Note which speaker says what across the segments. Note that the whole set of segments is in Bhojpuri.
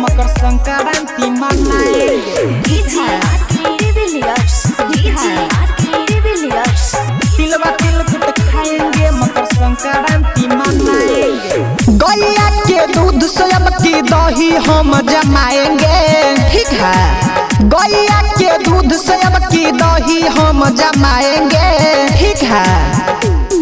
Speaker 1: मकर संक्रांति मनाएंगे। तिलवा तिलकुट खाएंगे मकर संक्रांति मनाएंगे। गैया के दूध से अब की दही हम जमाएंगे। ठीक है, गैया के दूध से अब की दही हम जमाएंगे। ठीक है,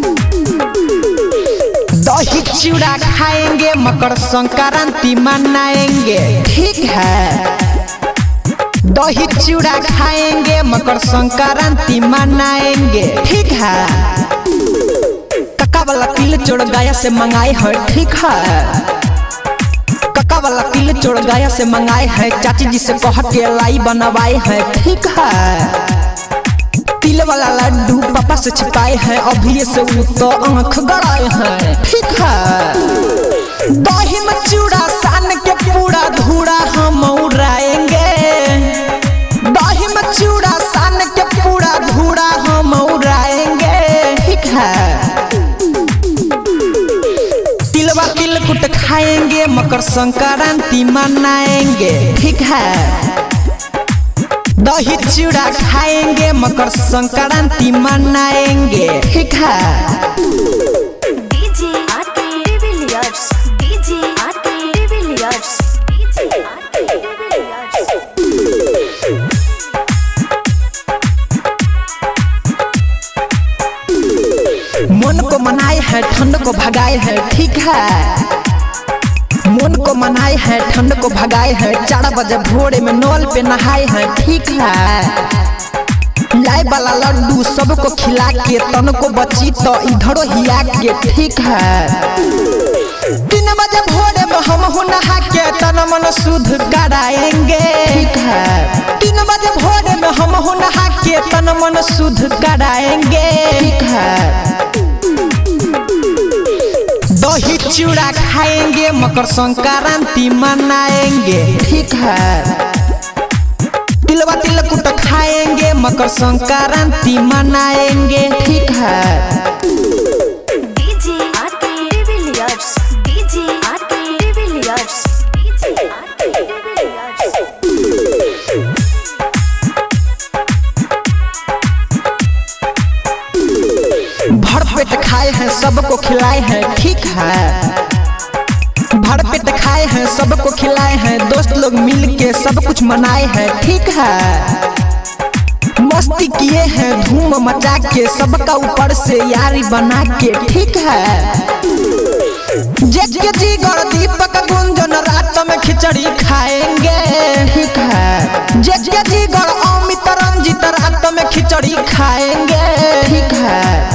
Speaker 1: दही चूड़ा खाएंगे मकर संक्रांति मनाएंगे। ठीक है, दही चूड़ा खाएंगे मकर संक्रांति मनाएंगे। ठीक है, कक्का वाला तिल चोड़ गया से मंगाए है। ठीक है, कक्का वाला तिल चोड़ गया से मंगाए है। चाची जी से कह के लाई बनवाए है। ठीक है, तिल वाला लड्डू पापा से छिपाए हैं। अभी से वो तो आँख गड़ाए हैं। ठीक है, दही में चूड़ा सान के पूरा धूड़ा हम उड़ाएंगे। दही में चूड़ा सान के पूरा धूड़ा हम उड़ाएंगे। ठीक है, तिलवा तिलकुट खाएंगे मकर संक्रांति मनाएंगे। ठीक है, दही चूड़ा खाएंगे मकर संक्रांति मनाएंगे। ठीक है, मन को मनाए है ठंड को भगाए है। ठीक है, मन को मनाए है ठंड को भगाए है। 4 बजे भोरे में नल पे नहाए हैं। ठीक है, लाई वाला लड्डू सबको खिला के तन को बची तो इधरो हिया के। ठीक है, 3 बजे भोरे में हम नहा के तन मन शुद्ध कराएंगे। ठीक है, 3 बजे भोरे में हम नहा के तन मन शुद्ध कराएंगे। ठीक है, दही चूड़ा खाएंगे मकर संक्रांति मनाएंगे। ठीक है, तिलवा तिलकुट खाएंगे मकर संक्रांति मनाएंगे। ठीक है, भरपेट खाए हैं सबको खिलाए हैं। ठीक है, भरपेट खाए हैं सबको खिलाए हैं। दोस्त लोग मिल के सब कुछ मनाए हैं। ठीक है, मस्ती किए हैं धूम मचा के सबका ऊपर से यारी बना के। ठीक है, जेके जीगर दीपक गुंजन रात में खिचड़ी खाएंगे। ठीक है, जेके जीगर अमित रंजित रात में खिचड़ी खाएंगे। ठीक है,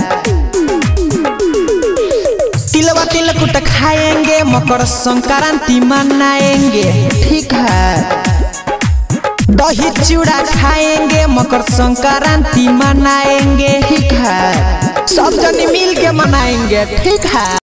Speaker 1: तिलवा तिलकुट खाएंगे मकर संक्रांति मनाएंगे। ठीक है, दही चूड़ा खाएंगे मकर संक्रांति मनाएंगे। ठीक है, सब जने मिल के मनाएंगे। ठीक है।